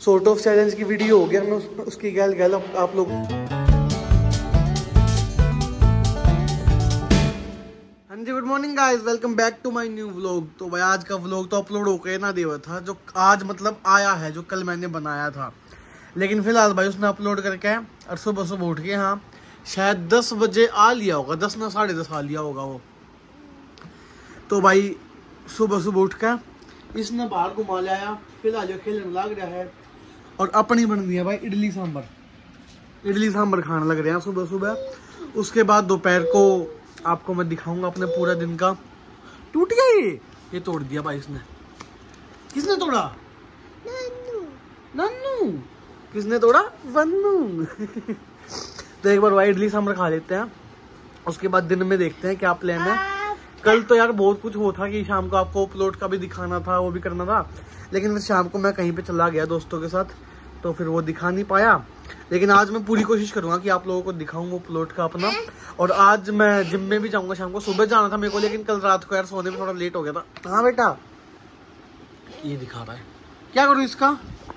Sort of challenge की video हो गया, मैं उसकी गैल आप लोग। हाँ जी, good morning guys, welcome back to my new vlog. तो भाई आज का व्लॉग तो अपलोड होकर ना देवा था, जो आज मतलब आया है, जो कल मैंने बनाया था। लेकिन फिलहाल भाई उसने अपलोड करके और सुबह सुबह उठ के हाँ शायद 10 बजे आ लिया होगा, 10 ना 10:30 आ लिया होगा वो। तो भाई सुबह सुबह उठ कर इसने बाहर घुमा लाया, फिलहाल जो खेलने लग रहा है। और अपनी बन गई है भाई इडली सांभर खाने लग रहे हैं सुबह सुबह। उसके बाद दोपहर को आपको मैं दिखाऊंगा अपने पूरा दिन का। टूट गया ये तोड़ दिया भाई इसने। किसने तोड़ा? नन्नू। किसने तोड़ा? वन्नू। तो एक बार भाई इडली सांभर खा लेते हैं, उसके बाद दिन में देखते हैं क्या प्लान है। कल तो यार बहुत कुछ हो था कि शाम को आपको अपलोड का भी दिखाना था, वो भी करना था, लेकिन फिर शाम को मैं कहीं पे चला गया दोस्तों के साथ, तो फिर वो दिखा नहीं पाया। लेकिन आज मैं पूरी कोशिश करूंगा कि आप लोगों को दिखाऊं वो अपलोड का अपना। और आज मैं जिम में भी जाऊंगा शाम को। सुबह जाना था मेरे को, लेकिन कल रात को यार सोने में थोड़ा लेट हो गया था। हाँ बेटा, ये दिखा रहा है, क्या करूँ इसका?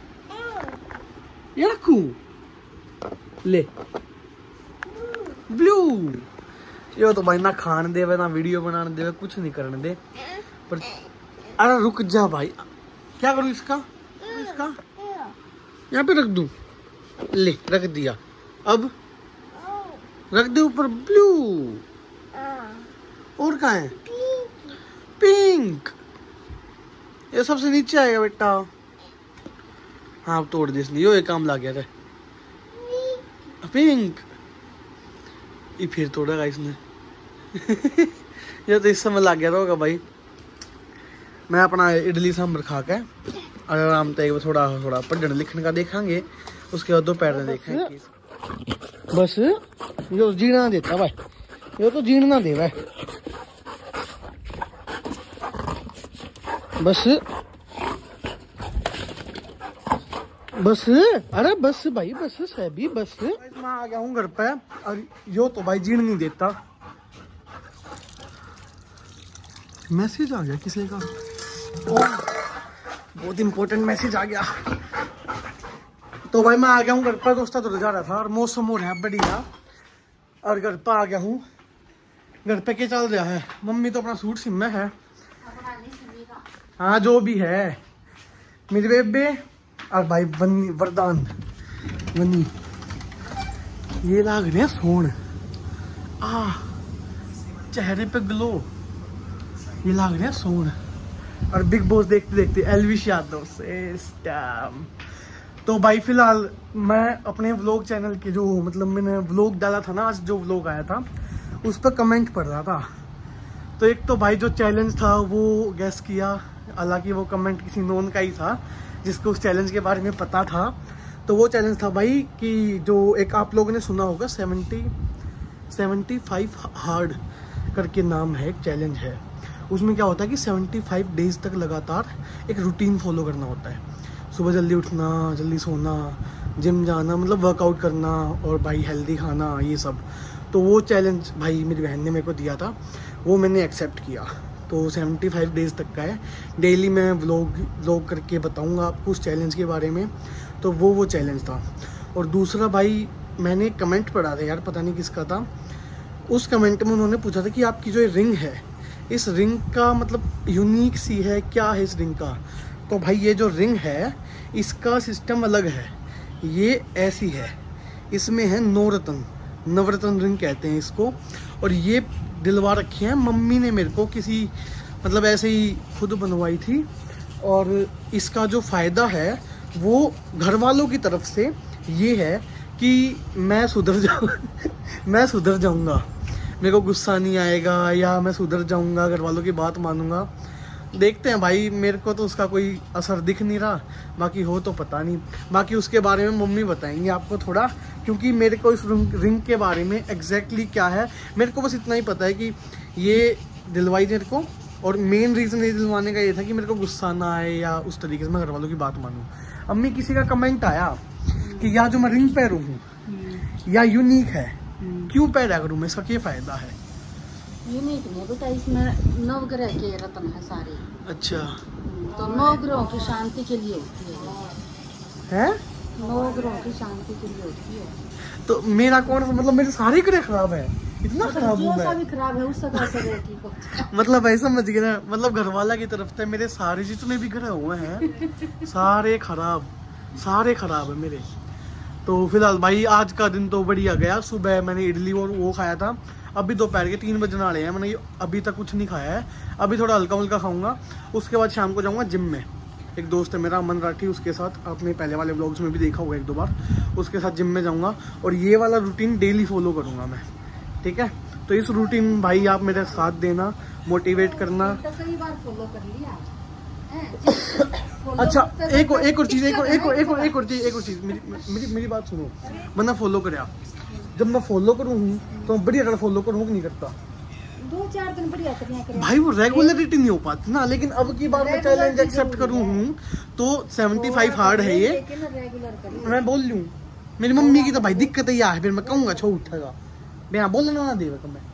ये रखूं? ले ब्लू। ये तो भाई ना खाने देवे ना वीडियो बनाने देवे, कुछ नहीं करने दे। पर अरे रुक जा भाई, क्या करूं इसका? यहाँ पे रख दूं? ले रख दिया। अब रख दे ऊपर ब्लू। और कहाँ है? पिंक। ये सबसे नीचे आएगा बेटा। हाँ तोड़ दे इसलिए, ये काम लग गया था। पिंक ये फिर तोड़ेगा इसने। ये तो इस समय लग गया होगा भाई। मैं अपना इडली सांभर खा के आराम से थोड़ा पढ़ने लिखने का देखेंगे, उसके बाद दोपहर में देखेंगे। बस यो जीना देता भाई, यो तो जीना दे भाई। बस अरे बस भाई, बस सभी बस। मैं आ गया हूँ घर पे और यो तो भाई जीण नहीं देता। मैसेज आ गया किसी का, बहुत इंपॉर्टेंट मैसेज आ गया। तो भाई मैं आ गया हूँ घर पर, दोस्ता तो जा रहा था और मौसम हो रहा है बढ़िया, और घर पर आ गया हूँ। घर पे क्या चल रहा है? मम्मी तो अपना सूट सिम में है, हाँ जो भी है मेरी बेबे। और भाई वन्नी वरदान वन्नी ये लाग रहे हैं सोन, चेहरे पे ग्लो, ये लाग रहे हैं सोन। और बिग बॉस देखते देखते एल्विश यादव से स्टैम। तो भाई फिलहाल मैं अपने व्लॉग चैनल के जो मतलब मैंने व्लॉग डाला था ना, आज जो व्लॉग आया था उस पर कमेंट पढ़ रहा था। तो एक तो भाई जो चैलेंज था वो गैस किया, हालांकि वो कमेंट किसी नॉन का ही था जिसको उस चैलेंज के बारे में पता था। तो वो चैलेंज था भाई कि जो एक आप लोगों ने सुना होगा 75 हार्ड करके नाम है, एक चैलेंज है। उसमें क्या होता है कि 75 डेज तक लगातार एक रूटीन फॉलो करना होता है। सुबह जल्दी उठना, जल्दी सोना, जिम जाना, मतलब वर्कआउट करना, और भाई हेल्दी खाना, ये सब। तो वो चैलेंज भाई मेरी बहन ने मेरे को दिया था, वो मैंने एक्सेप्ट किया। तो 75 डेज तक का है। डेली मैं व्लॉग करके बताऊंगा आपको उस चैलेंज के बारे में। तो वो चैलेंज था। और दूसरा भाई मैंने कमेंट पढ़ा था यार, पता नहीं किसका था। उस कमेंट में उन्होंने पूछा था कि आपकी जो रिंग है, इस रिंग का मतलब यूनिक सी है, क्या है इस रिंग का? तो भाई ये जो रिंग है इसका सिस्टम अलग है। ये ऐसी है, इसमें है नवरत्न रिंग कहते हैं इसको। और ये दिलवा रखी है मम्मी ने मेरे को, किसी मतलब ऐसे ही खुद बनवाई थी। और इसका जो फ़ायदा है वो घर वालों की तरफ से ये है कि मैं सुधर जाऊंगा, मेरे को गुस्सा नहीं आएगा, या मैं सुधर जाऊंगा, घर वालों की बात मानूंगा। देखते हैं भाई, मेरे को तो उसका कोई असर दिख नहीं रहा, बाकी हो तो पता नहीं। बाकी उसके बारे में मम्मी बताएंगे आपको थोड़ा, क्योंकि मेरे को इस रिंग के बारे में एग्जैक्टली क्या है मेरे को बस इतना ही पता है कि ये दिलवाई मेरे को। और मेन रीज़न ये दिलवाने का ये था कि मेरे को गुस्सा ना आए या उस तरीके से मैं घर वालों की बात मानूँ। अम्मी किसी का कमेंट आया कि या जो मैं रिंग पहनूँ हूँ या यूनिक है, क्यों पहना करूँ मैं, इसका क्या फ़ायदा है? यूनिक नहीं बेटा, इसमें 9 ग्रह के रत्न है सारे। अच्छा, तो 9 ग्रहों की शांति के लिए होती है। 9 ग्रहों की शांति के लिए होती है। तो मेरा कौन सा, मतलब मेरे सारे ग्रह खराब है, इतना खराब हूँ मैं। भी खराब है उससे कैसे ग्रह ठीक होता है? मतलब ऐसा समझ गया ना, मतलब घर वाला की तरफ से मेरे सारे जितने भी ग्रह हुए हैं सारे खराब है मेरे। तो फिलहाल भाई आज का दिन तो बढ़िया गया। सुबह मैंने इडली और वो खाया था, अभी दोपहर के 3 बजने वाले हैं, मैंने अभी तक कुछ नहीं खाया है। अभी थोड़ा हल्का फुल्का खाऊंगा, उसके बाद शाम को जाऊंगा जिम में। एक दोस्त है मेरा अमन राठी, उसके साथ आपने पहले वाले व्लॉग्स में भी देखा होगा 1-2 बार, उसके साथ जिम में जाऊंगा और ये वाला रूटीन डेली फॉलो करूंगा मैं, ठीक है। तो इस रूटीन भाई आप मेरे साथ देना, मोटिवेट करना। तो कई बार फॉलो कर लिया। अच्छा एक और चीज मेरी बात सुनो। मैं फॉलो करे, जब मैं फॉलो करूँ तो मैं बढ़िया फॉलो करूँ, नहीं करता 2-4 दिन बढ़िया करें भाई, वो रेगुलरिटी नहीं हो पाती ना। लेकिन अब की बार मैं चैलेंज एक्सेप्ट करूँ हूँ तो 75 हार्ड है ये, मैं बोल लूँ। मेरी मम्मी की तो भाई दिक्कत है यार, फिर मैं कहूँगा छो उठेगा मैं बोलने ना देगा मैं।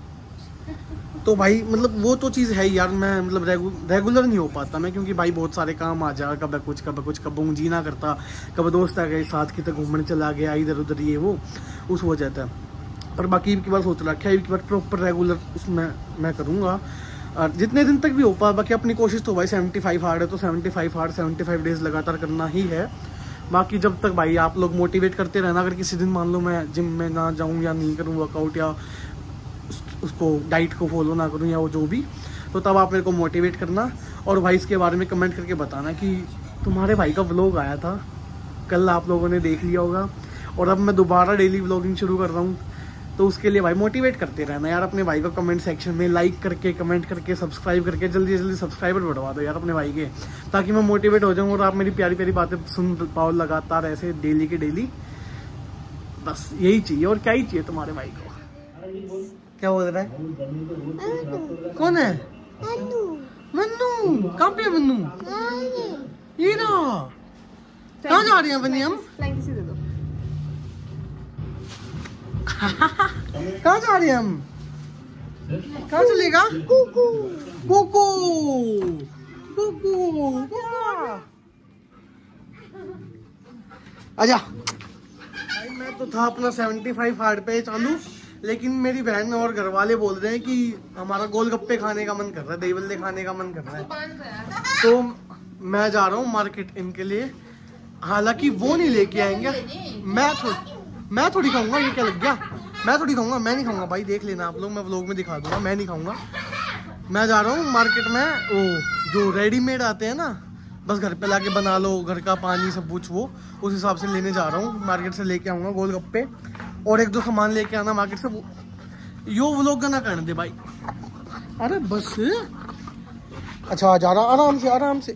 तो भाई मतलब वो तो चीज़ है यार, मैं मतलब रेगुलर नहीं हो पाता मैं, क्योंकि भाई बहुत सारे काम आ जा, कब कुछ कब जी ना करता, कब दोस्त आ गए साथ की तो घूमने चला गया इधर उधर, ये वो उस हो जाता है। पर बाकी की बार सोच रखा है, एक बार प्रॉपर रेगुलर उसमें मैं करूँगा और जितने दिन तक भी हो पाए। बाकी अपनी कोशिश तो भाई 75 हार्ड है, तो 75 हार्ड 75 डेज लगातार करना ही है। बाकी जब तक भाई आप लोग मोटिवेट करते रहना, अगर किसी दिन मान लो मैं जिम में ना जाऊँ या नहीं करूँ वर्कआउट, या उसको डाइट को फॉलो ना करूँ या वो जो भी, तो तब आप मेरे को मोटिवेट करना। और भाई इसके बारे में कमेंट करके बताना कि तुम्हारे भाई का व्लॉग आया था कल, आप लोगों ने देख लिया होगा, और अब मैं दोबारा डेली व्लॉगिंग शुरू कर रहा हूँ। तो उसके लिए भाई मोटिवेट करते रहना यार अपने भाई को, कमेंट सेक्शन में लाइक करके, कमेंट करके, सब्सक्राइब करके, जल्दी जल्दी सब्सक्राइबर बढ़वा दो यार अपने भाई के, ताकि मैं मोटिवेट हो जाऊँ और आप मेरी प्यारी प्यारी बातें सुन पाओ लगातार ऐसे डेली के डेली। बस यही चाहिए, और क्या ही चाहिए तुम्हारे भाई को। क्या बोल रहा है? कौन है? मन्नू। कहाँ पे है मन्नू? ये ना कहाँ जा रहे हैं बनी हम? कहाँ जा रहे हैं हम? कहाँ चलेगा? कोको आजा। मैं तो था अपना 75 हार्ड पे चालू, लेकिन मेरी बहन और घर वाले बोल रहे हैं कि हमारा गोलगप्पे खाने का मन कर रहा है, दही बल्ले खाने का मन कर रहा है, तो मैं जा रहा हूँ मार्केट इनके लिए। हालांकि वो नहीं लेके आएंगे, मैं थोड़ी खाऊंगा, ये क्या लग गया? मैं थोड़ी खाऊंगा, मैं नहीं खाऊंगा भाई, देख लेना आप लोग, मैं व्लॉग में दिखा दूंगा, मैं नहीं खाऊंगा। मैं जा रहा हूँ मार्केट में, वो जो रेडीमेड आते हैं ना, बस घर पे लाके बना लो, घर का पानी सब कुछ, वो उस हिसाब से लेने जा रहा हूँ। मार्केट से लेके आऊँगा गोलगप्पे और 1-2 सामान लेके आना मार्केट से। यो व्लॉग ना करने दे भाई, अरे बस अच्छा जा रहा, आराम से।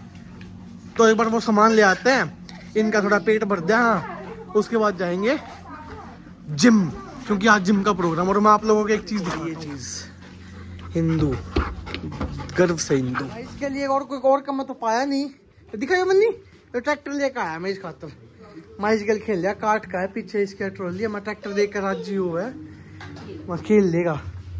तो एक बार वो सामान ले आते हैं, इनका थोड़ा पेट भर दिया, हाँ उसके बाद जाएंगे जिम, क्योंकि आज जिम का प्रोग्राम। और मैं आप लोगों को एक चीज दिखाई, ये चीज हिंदू, गर्व से हिंदू। इसके लिए और कोई और कम तो पाया नहीं, दिखाई मन्नी तो ट्रैक्टर लेकर आया मैं इस खातर। माइजगल खेल लिया, काट का है पीछे इसके ट्रॉली, मैं ट्रैक्टर देकर राजी हुआ है, मैं खेल लेगा।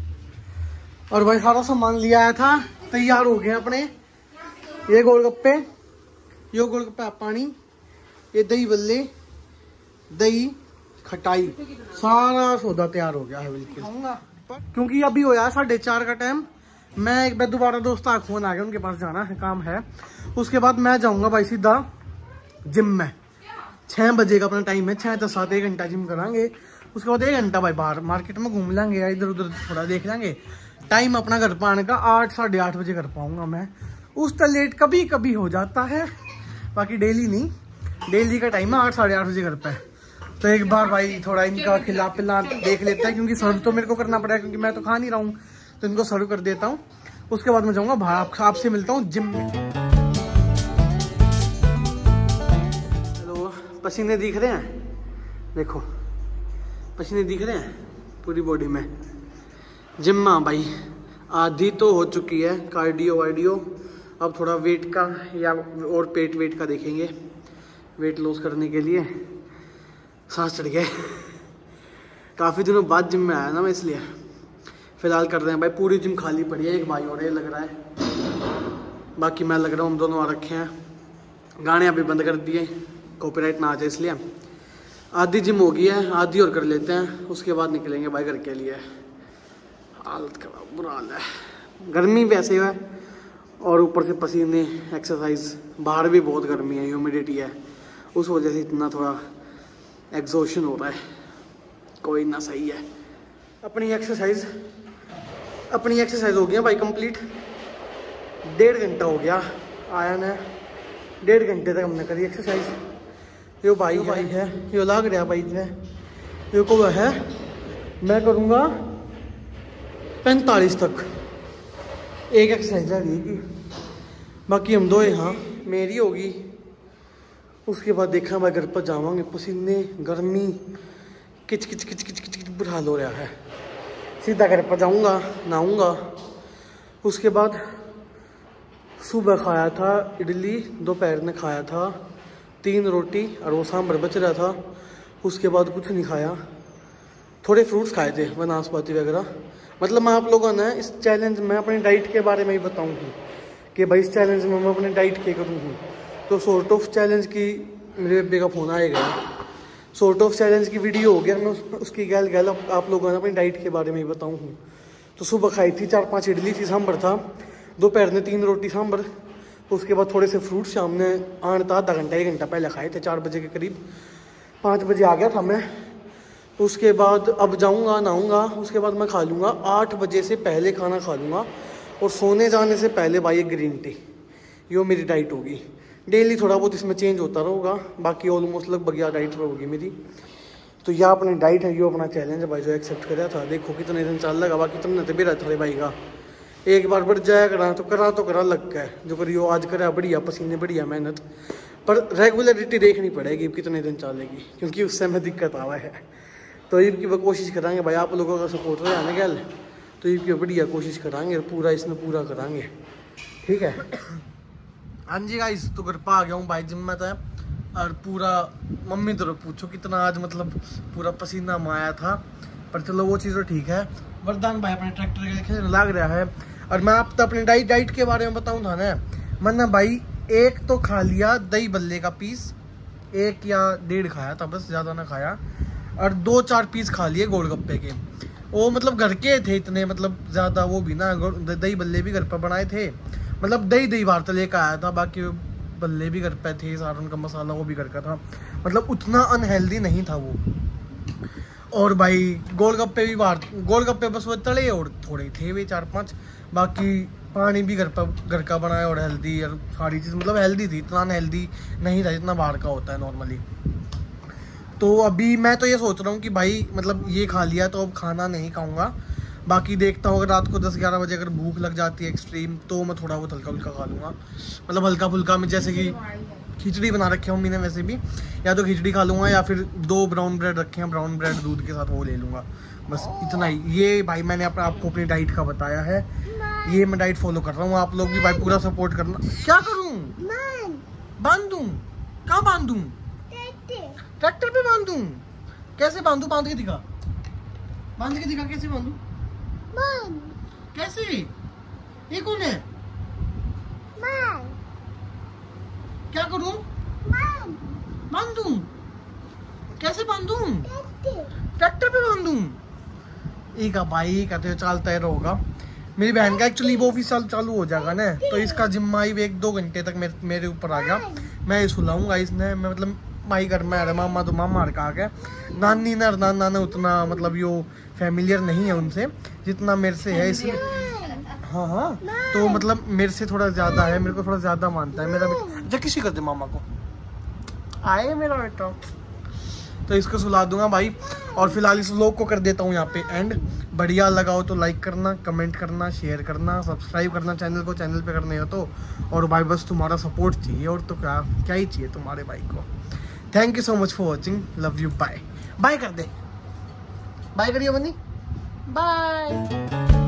और भाई सारा सामान लिया आया था, तैयार हो गए अपने। ये गोलगप्पे, ये गोलगप्पे पानी, ये दही बल्ले, दही खटाई, सारा सौदा तैयार हो गया है बिल्कुल। क्योंकि अभी हो 4:30 का टाइम, मैं एक बार दोबारा दोस्त का फोन आ गया, उनके पास जाना है, काम है। उसके बाद मैं जाऊंगा भाई सीधा जिम में। 6 बजे का अपना टाइम है, 6 से 7 1 घंटा जिम करांगे। उसके बाद 1 घंटा भाई बाहर मार्केट में घूम लेंगे या इधर उधर थोड़ा देख लेंगे। टाइम अपना घर पर आने का 8 साढ़े 8 बजे कर पाऊंगा मैं, उस तो लेट कभी कभी हो जाता है, बाकी डेली नहीं, डेली का टाइम है 8 साढ़े 8 बजे घर पे। तो एक बार भाई थोड़ा इनका खिला पिला देख लेता है, क्योंकि सर्व तो मेरे को करना पड़ेगा, क्योंकि मैं तो खा नहीं रहा हूँ, तो इनको सर्व कर देता हूँ। उसके बाद मैं जाऊँगा बाहर, आपसे मिलता हूँ जिम में। चलो, पसीने दिख रहे हैं, देखो पसीने दिख रहे हैं पूरी बॉडी में। जिम में भाई आधी तो हो चुकी है कार्डियो वार्डियो, अब थोड़ा वेट का या और पेट वेट का देखेंगे, वेट लॉस करने के लिए। सांस चढ़ गए, काफ़ी दिनों बाद जिम में आया ना मैं, इसलिए फिलहाल कर रहे हैं भाई। पूरी जिम खाली पड़ी है, एक भाई और ये लग रहा है, बाकी मैं लग रहा हूँ, हम दोनों आ रखे हैं। गाने अभी बंद कर दिए, कॉपीराइट ना आ जाए इसलिए। आधी जिम हो गई है, आधी और कर लेते हैं, उसके बाद निकलेंगे भाई घर के लिए। हालत खराब, बुरा हाल है, गर्मी वैसे है और ऊपर से पसीने, एक्सरसाइज, बाहर भी बहुत गर्मी है, ह्यूमिडिटी है, उस वजह से इतना थोड़ा एग्जॉशन हो रहा है। कोई ना, सही है। अपनी एक्सरसाइज हो गई है भाई कंप्लीट। 1.5 घंटा हो गया आया ना, 1.5 घंटे तक हमने करी एक्सरसाइज। यो भाई है, यो लाग रहा भाई है, यो को है, मैं करूँगा 45 तक एक एक्सरसाइज रहेगी, बाकी हम दो यहाँ मेरी होगी। उसके बाद देखा मैं घर पर जावांगे, पसीने, गर्मी, किच किच किच किच किच किच बुरा हाल हो रहा है। सीधा घर पर जाऊँगा, नहाऊँगा। उसके बाद सुबह खाया था इडली, दोपहर में खाया था 3 रोटी और वो सांभर बच रहा था। उसके बाद कुछ नहीं खाया, थोड़े फ्रूट्स खाए थे, वनस्पति वगैरह। मतलब मैं आप लोगों ने इस चैलेंज में अपनी डाइट के बारे में ही बताऊँ कि भाई इस चैलेंज में मैं अपनी डाइट क्या करूँ। तो सॉर्ट ऑफ चैलेंज की मेरे बेबे का फ़ोन आएगा, सॉर्ट ऑफ चैलेंज की वीडियो हो गया, मैं उसकी गैल आप लोगों ने अपनी डाइट के बारे में ही बताऊँ। तो सुबह खाई थी 4-5 इडली थी, सांभर था, दोपहर में 3 रोटी सांभर। उसके बाद थोड़े से फ्रूट शाम में आधा घंटा 1 घंटा पहले खाए थे, 4 बजे के करीब, 5 बजे आ गया था मैं। उसके बाद अब जाऊंगा, नहाऊंगा, उसके बाद मैं खा लूँगा 8 बजे से पहले खाना खा लूँगा, और सोने जाने से पहले भाई एक ग्रीन टी। यो मेरी डाइट होगी। डेली थोड़ा बहुत इसमें चेंज होता रहेगा, बाकी ऑलमोस्ट लगभग यह डाइट होगी मेरी। तो यह अपनी डाइट है, यो अपना चैलेंज है भाई जो एक्सेप्ट कराया था। देखो कितने दिन चल लगा, बाकी तुमने तो भी रहता है भाई का एक बार बढ़ जाया करा लग गया जो करियो आज करा, बढ़िया पसीने, बढ़िया मेहनत, पर रेगुलरिटी देखनी पड़ेगी कितने दिन चलेगी, क्योंकि उससे हमें दिक्कत आवा है। तो इसकी कोशिश कराएंगे भाई, आप लोगों का सपोर्ट रहे आने गल, तो इसकी बढ़िया कोशिश कराएंगे, पूरा इसमें पूरा कराएंगे, ठीक है। हाँ जी गाइस, तो घर पर आ गया हूँ भाई जिम में था, और पूरा मम्मी तो पूछो कितना आज मतलब पूरा पसीना माया था, पर चलो वो चीज़ तो ठीक है। वरदान भाई अपने ट्रैक्टर के लग रहा है। और मैं आप तो अपनी डाइट के बारे में बताऊँ था ना, मैंने भाई एक तो खा लिया दही बल्ले का पीस, 1 या 1.5 खाया था बस, ज़्यादा ना खाया, और 2-4 पीस खा लिए गोलगप्पे के। वो मतलब घर के थे इतने, मतलब ज़्यादा वो भी ना, दही बल्ले भी घर पर बनाए थे, मतलब दही बाहर तो लेकर आया था, बाकी बल्ले भी घर पे थे, सारा उनका मसाला वो भी घर का था, मतलब उतना अनहेल्दी नहीं था वो। और भाई गोलगप्पे बस वो तले और थोड़े थे वे 4-5, बाकी पानी भी घर का बनाया और हेल्दी, और सारी चीज़ मतलब हेल्दी थी, इतना अनहेल्दी नहीं था जितना बाहर का होता है नॉर्मली। तो अभी मैं तो ये सोच रहा हूँ कि भाई मतलब ये खा लिया तो अब खाना नहीं खाऊंगा, बाकी देखता हूँ अगर रात को 10-11 बजे अगर भूख लग जाती है एक्सट्रीम, तो मैं थोड़ा बहुत हल्का खा लूँगा, मतलब हल्का फुल्का में, जैसे कि खिचड़ी बना रखी है मम्मी ने वैसे भी, या तो खिचड़ी खा लूँगा, या फिर 2 ब्राउन ब्रेड रखे हैं, ब्राउन ब्रेड दूध के साथ वो ले लूँगा, बस इतना ही। ये भाई मैंने आपको अपनी डाइट का बताया है, ये मैं डाइट फॉलो कर रहा हूँ, आप लोग भी भाई पूरा सपोर्ट करना। क्या करूँ, बांध दूँ, कहाँ बांध दूँ, ट्रैक्टर पे बांध दूँ, कैसे बांधूँ, बांध के दिखा कैसे बांधूँ, कैसे, ये कौन है, क्या करूं, बांधूं, कैसे बांधूं, ट्रैक्टर पे बांधूं, एक भाई कहते हो चलता है होगा। मेरी बहन का एक्चुअली वो ऑफिस चालू हो जाएगा ना, तो इसका जिम्मा ही 1-2 घंटे तक मेरे ऊपर आ गया, मैं सुलाऊंगा इसने, मैं मतलब माई घर में आ रहा, मामा तो मामा का आ गया, नानी ना नाना ने उतना मतलब यो फैमिलियर नहीं है उनसे जितना मेरे से है, इसलिए हाँ, तो मतलब मेरे से थोड़ा ज़्यादा है, मेरे को थोड़ा ज़्यादा मानता है मेरा बेटा। किसी कर दे मामा को, आए मेरा बेटा, तो इसको सुला दूंगा भाई। और फिलहाल इस व्लॉग को कर देता हूँ यहाँ पे एंड। बढ़िया लगाओ तो लाइक करना, कमेंट करना, शेयर करना, सब्सक्राइब करना चैनल पे करने हो तो, और भाई बस तुम्हारा सपोर्ट चाहिए, और तो क्या ही चाहिए तुम्हारे भाई को। Thank you so much for watching, love you, bye. Bye कर दे, बाय करिए बनी, बाय।